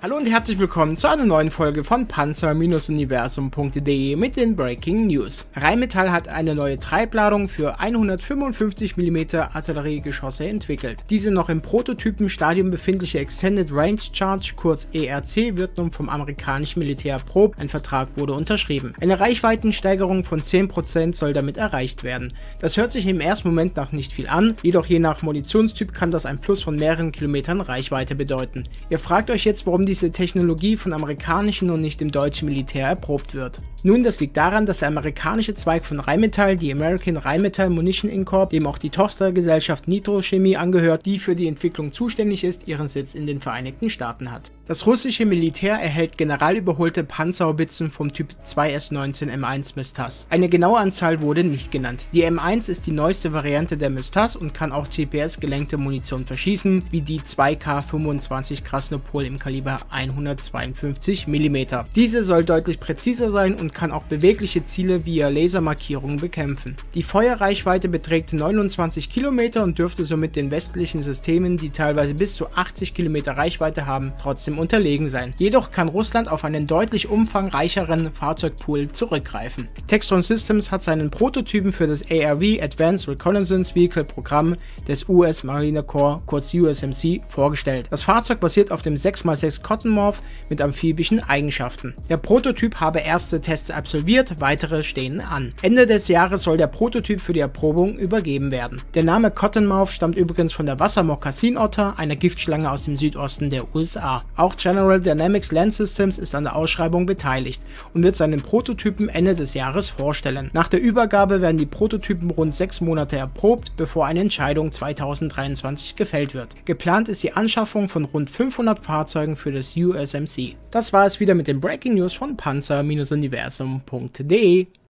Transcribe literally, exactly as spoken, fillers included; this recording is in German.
Hallo und herzlich willkommen zu einer neuen Folge von Panzer Universum punkt de mit den Breaking News. Rheinmetall hat eine neue Treibladung für hundertfünfundfünfzig Millimeter Artilleriegeschosse entwickelt. Diese noch im Prototypenstadium befindliche Extended Range Charge, kurz E R C, wird nun vom amerikanischen Militär erprobt. Ein Vertrag wurde unterschrieben. Eine Reichweitensteigerung von zehn Prozent soll damit erreicht werden. Das hört sich im ersten Moment nach nicht viel an, jedoch je nach Munitionstyp kann das ein Plus von mehreren Kilometern Reichweite bedeuten. Ihr fragt euch jetzt, warum diese Technologie von amerikanischen und nicht dem deutschen Militär erprobt wird. Nun, das liegt daran, dass der amerikanische Zweig von Rheinmetall, die American Rheinmetall Munition Incorporated, dem auch die Tochtergesellschaft Nitro Chemie angehört, die für die Entwicklung zuständig ist, ihren Sitz in den Vereinigten Staaten hat. Das russische Militär erhält generalüberholte Panzerhaubitzen vom Typ zwei S neunzehn M eins Mistas. Eine genaue Anzahl wurde nicht genannt. Die M eins ist die neueste Variante der Mistas und kann auch G P S-gelenkte Munition verschießen, wie die zwei K fünfundzwanzig Krasnopol im Kaliber hundertzweiundfünfzig Millimeter. Diese soll deutlich präziser sein und kann auch bewegliche Ziele via Lasermarkierungen bekämpfen. Die Feuerreichweite beträgt neunundzwanzig Kilometer und dürfte somit den westlichen Systemen, die teilweise bis zu achtzig Kilometer Reichweite haben, trotzdem unterlegen sein. Jedoch kann Russland auf einen deutlich umfangreicheren Fahrzeugpool zurückgreifen. Textron Systems hat seinen Prototypen für das A R V Advanced Reconnaissance Vehicle Programm des U S Marine Corps, kurz U S M C, vorgestellt. Das Fahrzeug basiert auf dem sechs mal sechs Cottonmorph mit amphibischen Eigenschaften. Der Prototyp habe erste Tests absolviert, weitere stehen an. Ende des Jahres soll der Prototyp für die Erprobung übergeben werden. Der Name Cottonmouth stammt übrigens von der Wassermokassinotter, einer Giftschlange aus dem Südosten der U S A. Auch General Dynamics Land Systems ist an der Ausschreibung beteiligt und wird seinen Prototypen Ende des Jahres vorstellen. Nach der Übergabe werden die Prototypen rund sechs Monate erprobt, bevor eine Entscheidung zweitausenddreiundzwanzig gefällt wird. Geplant ist die Anschaffung von rund fünfhundert Fahrzeugen für das U S M C. Das war es wieder mit den Breaking News von Panzer Universum punkt de.